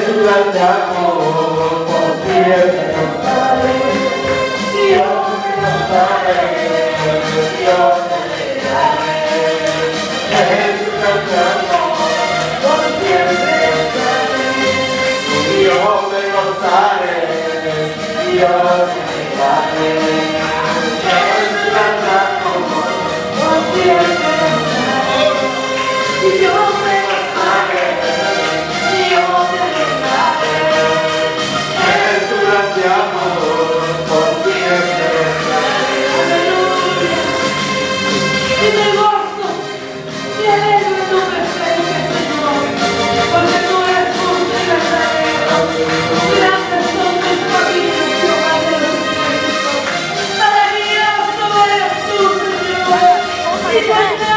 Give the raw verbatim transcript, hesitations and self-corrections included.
gran amor por siempre nos daré. Dios nos daré, Dios te daré. Es un gran amor por siempre nos daré. Dios me gozaré, Dios me daré. Es un gran amor por siempre nos daré. Dios me gozaré, Dios me daré. Es un gran amor por siempre nos daré. Aleluya. Y me gozo y alegro en tu presencia, Señor, porque tú eres justo y verdadero. Grandes son tus caminos, Jehová de los ejércitos. Maravilloso eres tú, Señor. Y